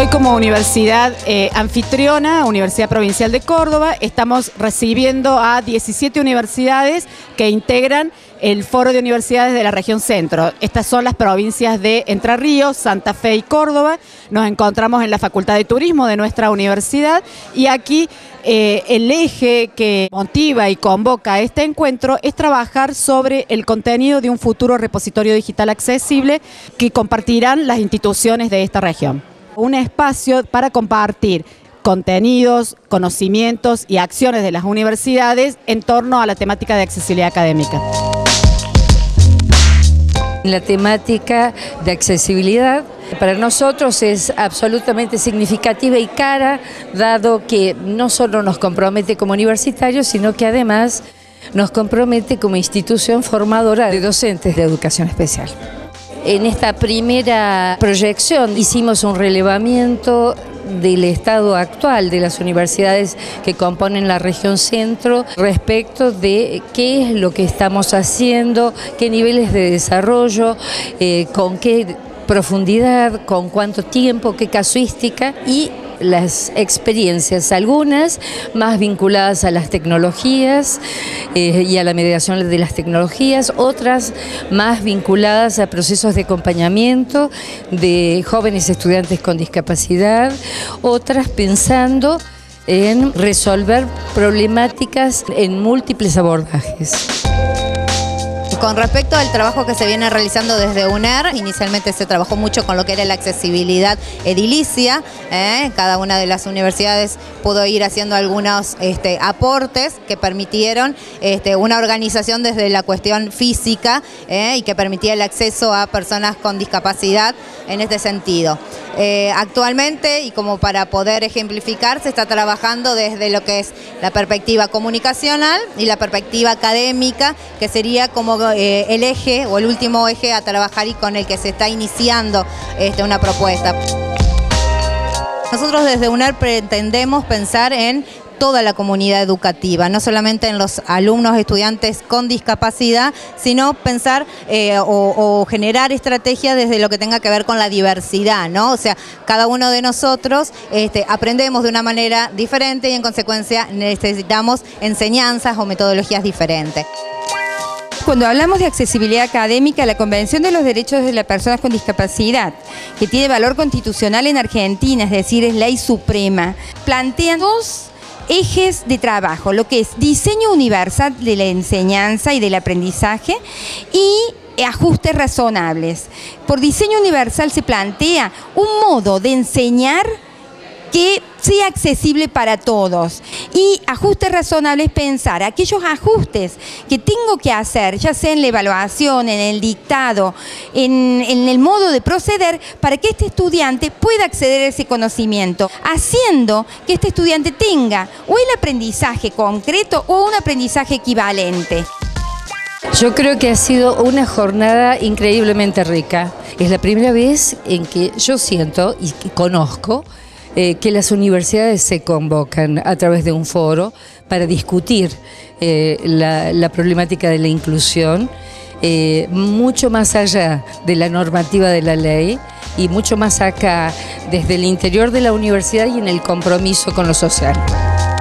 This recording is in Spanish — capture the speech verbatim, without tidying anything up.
Como universidad eh, anfitriona, Universidad Provincial de Córdoba, estamos recibiendo a diecisiete universidades que integran el Foro de Universidades de la Región Centro. Estas son las provincias de Entre Ríos, Santa Fe y Córdoba. Nos encontramos en la Facultad de Turismo de nuestra universidad y aquí eh, el eje que motiva y convoca a este encuentro es trabajar sobre el contenido de un futuro repositorio digital accesible que compartirán las instituciones de esta región. Un espacio para compartir contenidos, conocimientos y acciones de las universidades en torno a la temática de accesibilidad académica. La temática de accesibilidad para nosotros es absolutamente significativa y cara, dado que no solo nos compromete como universitarios, sino que además nos compromete como institución formadora de docentes de educación especial. En esta primera proyección hicimos un relevamiento del estado actual de las universidades que componen la región centro respecto de qué es lo que estamos haciendo, qué niveles de desarrollo, eh, con qué profundidad, con cuánto tiempo, qué casuística y las experiencias, algunas más vinculadas a las tecnologías eh, y a la mediación de las tecnologías, otras más vinculadas a procesos de acompañamiento de jóvenes estudiantes con discapacidad, otras pensando en resolver problemáticas en múltiples abordajes. Con respecto al trabajo que se viene realizando desde UNER, inicialmente se trabajó mucho con lo que era la accesibilidad edilicia. ¿eh? Cada una de las universidades pudo ir haciendo algunos este, aportes que permitieron este, una organización desde la cuestión física ¿eh? y que permitía el acceso a personas con discapacidad en este sentido. Eh, actualmente, y como para poder ejemplificar, se está trabajando desde lo que es la perspectiva comunicacional y la perspectiva académica, que sería como eh, el eje o el último eje a trabajar y con el que se está iniciando este, una propuesta. Nosotros desde UNER pretendemos pensar en toda la comunidad educativa, no solamente en los alumnos, estudiantes con discapacidad, sino pensar eh, o, o generar estrategias desde lo que tenga que ver con la diversidad, ¿no? O sea, cada uno de nosotros este, aprendemos de una manera diferente y en consecuencia necesitamos enseñanzas o metodologías diferentes. Cuando hablamos de accesibilidad académica, la Convención de los Derechos de las Personas con Discapacidad, que tiene valor constitucional en Argentina, es decir, es ley suprema, plantea dos ejes de trabajo, lo que es diseño universal de la enseñanza y del aprendizaje y ajustes razonables. Por diseño universal se plantea un modo de enseñar que sea accesible para todos. Y ajustes razonables, pensar aquellos ajustes que tengo que hacer, ya sea en la evaluación, en el dictado, en, en el modo de proceder, para que este estudiante pueda acceder a ese conocimiento, haciendo que este estudiante tenga o el aprendizaje concreto o un aprendizaje equivalente. Yo creo que ha sido una jornada increíblemente rica. Es la primera vez en que yo siento y conozco Eh, que las universidades se convocan a través de un foro para discutir eh, la, la problemática de la inclusión, eh, mucho más allá de la normativa de la ley y mucho más acá, desde el interior de la universidad y en el compromiso con lo social.